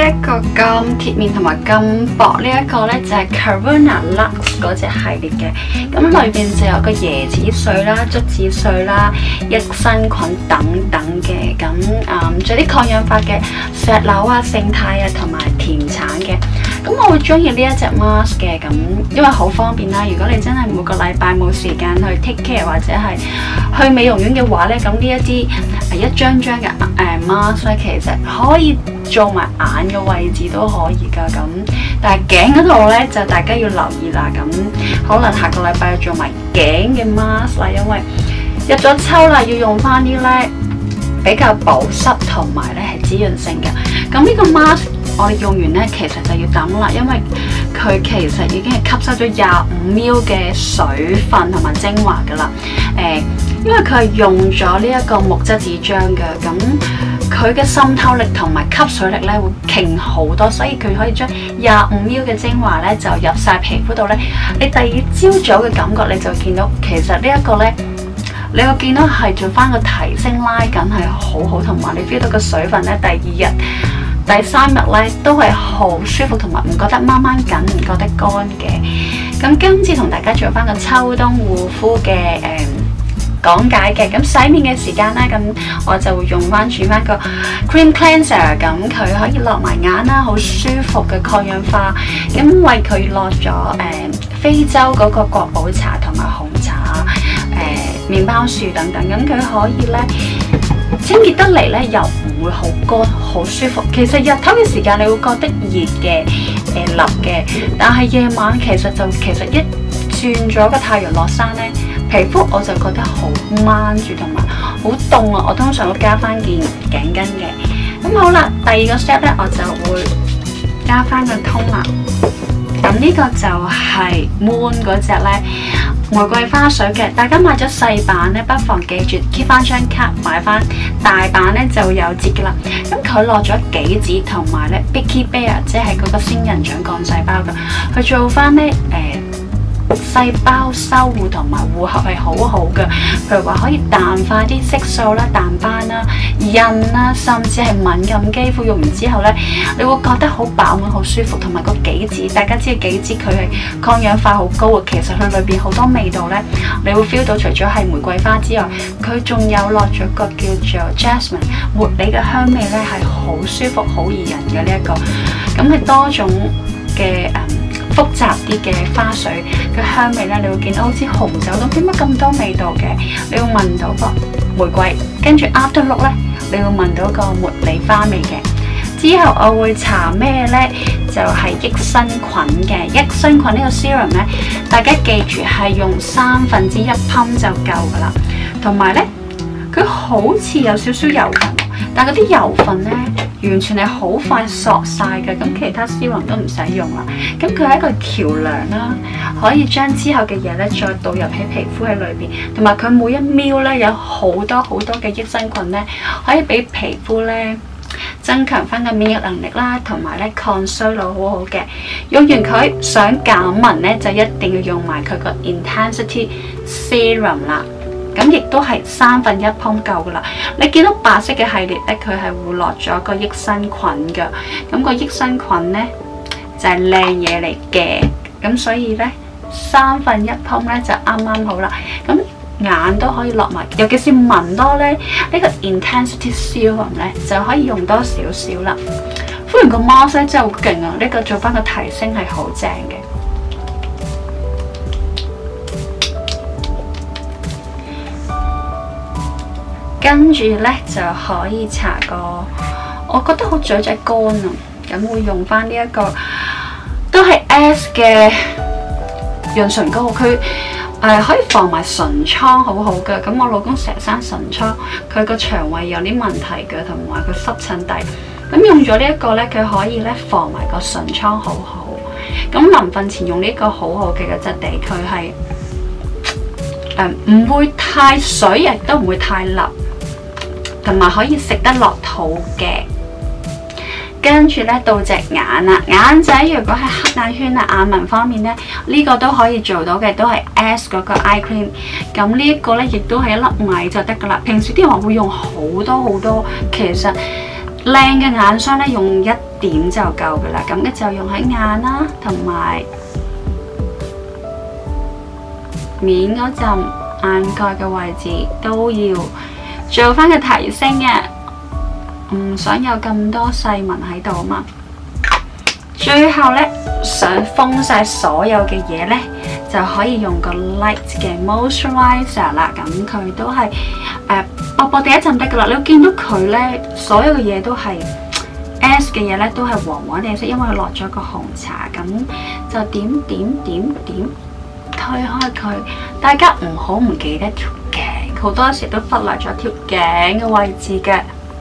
一個咁貼面同埋咁薄呢一個呢，就係 Karuna Luxe 嗰隻系列嘅，咁裏邊就有個椰子水啦、竹子水啦、益生菌等等嘅，咁仲有啲抗氧化嘅石榴啊、勝肽啊同埋甜橙嘅，咁我會中意呢一隻 mask 嘅，咁因為好方便啦。如果你真係每個禮拜冇時間去 take care 或者係去美容院嘅話呢，咁呢一啲一張張嘅mask 咧，其實可以做埋眼嘅位置都可以㗎，咁但係頸嗰度呢，就大家要留意啦，咁可能下個禮拜要做埋頸嘅 mask 啦，因為入咗秋啦，要用翻啲呢比較保濕同埋呢係滋潤性嘅。咁呢個 mask 我哋用完呢，其實就要抌啦，因為佢其實已經係吸收咗25ml嘅水分同埋精華㗎啦。因為佢係用咗呢一個木質紙張嘅，咁佢嘅滲透力同埋吸水力咧會勁好多，所以佢可以將25ml嘅精華咧就入晒皮膚度咧。你第二朝早嘅感覺你就見到，其實呢一個咧，你會見到係做翻個提升拉緊係好好，同埋你 feel 到個水分咧，第二日、第3日咧都係好舒服，同埋唔覺得掹掹緊，唔覺得乾嘅。咁今次同大家做翻個秋冬護膚嘅講解嘅，咁洗面嘅時間咧，咁我就會用翻轉翻個 cream cleanser， 咁佢可以落埋眼啦，好舒服嘅抗氧化，咁為佢落咗非洲嗰個國寶茶同埋紅茶、麵包樹等等，咁佢可以咧清潔得嚟咧，又唔會好乾，好舒服。其實日頭嘅時間你會覺得熱嘅、立嘅，但係夜晚其實一轉咗個太陽落山咧，皮膚我就覺得好掹住同埋好凍啊！我通常都加翻件頸巾嘅。咁好啦，第二個 step 咧，我就會加翻個 toner。咁呢個就係 Moon 嗰隻咧玫瑰花水嘅。大家買咗細版咧，不妨記住 keep 翻張卡，買翻大版咧就會有折嘅啦。咁佢落咗杞子同埋咧 Bicky Bear， 即係嗰個仙人掌幹細胞嘅，去做翻咧細胞修護同埋護合係好好嘅，譬如話可以淡化啲色素啦、淡斑啦、印啦，甚至係敏感肌膚用完之後咧，你會覺得好飽滿、好舒服，同埋個杞子，大家知道杞子佢係抗氧化好高嘅，其實佢裏邊好多味道咧，你會 feel 到除咗係玫瑰花之外，佢仲有落咗個叫做 jasmine 茉莉嘅香味咧，係好舒服、好宜人嘅呢一個，咁係多種嘅複雜啲嘅花水嘅香味咧，你會見到好似紅酒咁，點解咁多味道嘅？你會聞到個玫瑰，跟住 after look 咧，你會聞到個茉莉花味嘅。之後我會搽咩咧？就係益生菌嘅。益生菌呢個 serum 咧，大家記住係用1/3pump 就夠噶啦。同埋咧，佢好似有少少油份，但係嗰啲油份咧，完全係好快索晒嘅，咁其他 serum 都唔使用啦。咁佢係一個橋梁啦，可以將之後嘅嘢咧再導入喺皮膚喺裏邊，同埋佢每一 ml 咧有好多好多嘅益生菌咧，可以俾皮膚咧增強翻個免疫能力啦，同埋咧抗衰老好好嘅。用完佢想減紋咧，就一定要用埋佢個 Intensity Serum 啦。咁亦都係1/3 pump 夠噶啦。你見到白色嘅系列咧，佢係會落咗個益生菌嘅。咁個益生菌咧就係靚嘢嚟嘅。咁所以咧1/3 pump 咧就啱啱好啦。咁眼都可以落埋，尤其是紋多咧，呢個 Intensity Serum 咧就可以用多少少啦。敷完個 mask 咧真係好勁啊！呢個做翻個提升係好正嘅。跟住咧就可以搽個，我覺得好嘴仔乾啊，咁會用翻呢一個都係 S 嘅潤唇膏，佢可以防埋唇瘡，好好嘅。咁我老公成日生唇瘡，佢個腸胃有啲問題嘅，同埋佢濕疹底。咁用咗呢一個咧，佢可以咧防埋個唇瘡好好。咁臨瞓前用呢個好好嘅質地，佢係唔會太水，亦都唔會太腍。同埋可以食得落肚嘅。跟住咧到隻眼啦，眼仔如果係黑眼圈啊、眼紋方面咧，呢個都可以做到嘅，都係 S 嗰個 eye cream。咁呢一個咧亦都係1粒米就得噶啦。平時啲人話會用好多好多，其實靚嘅眼霜咧，用一點就夠噶啦。咁嘅就用喺眼啦，同埋面嗰陣眼蓋嘅位置都要做翻個提升嘅，唔想有咁多細紋喺度啊嘛。最後咧，想封晒所有嘅嘢咧，就可以用個 light 嘅 moisturizer 啦。咁佢都係薄薄地一陣得噶啦。你會見到佢咧，所有嘅嘢都係 S 嘅嘢咧，都係黃黃地色，因為佢落咗個紅茶。咁就點推開佢。大家唔記得條頸，好多時都忽略咗條頸嘅位置嘅。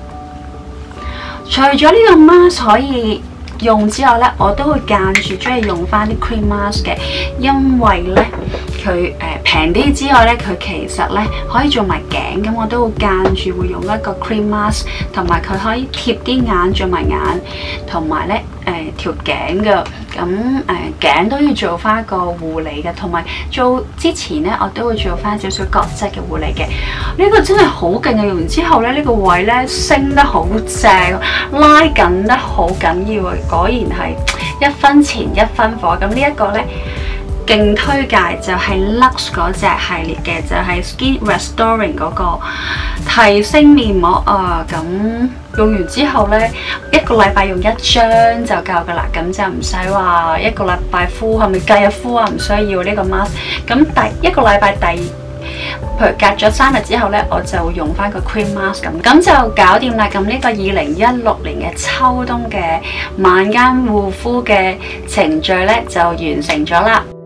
除咗呢個 mask 可以用之後咧，我都會間住中意用翻啲 cream mask 嘅，因為咧佢平啲之外咧，佢其實咧可以做埋頸，咁我都會間住會用一個 cream mask， 同埋佢可以貼啲眼做埋眼，同埋咧條頸嘅，咁頸都要做翻個護理嘅，同埋做之前咧我都會做翻少少角質嘅護理嘅。呢個真係好勁嘅，用完之後咧呢個位咧升得好正，拉緊得好緊要啊！果然係一分錢一分貨。咁呢一個咧勁推介就係 Lux 嗰隻系列嘅，就係 Skin Restoring 嗰個提升面膜啊。咁用完之後咧，一個禮拜用一張就夠噶啦，咁就唔使話一個禮拜敷，係咪計日敷啊？唔需要呢個 mask。咁一個禮拜譬如隔咗3日之後咧，我就用翻個 cream mask 咁就搞掂啦。咁呢個2016年嘅秋冬嘅晚間護膚嘅程序咧就完成咗啦。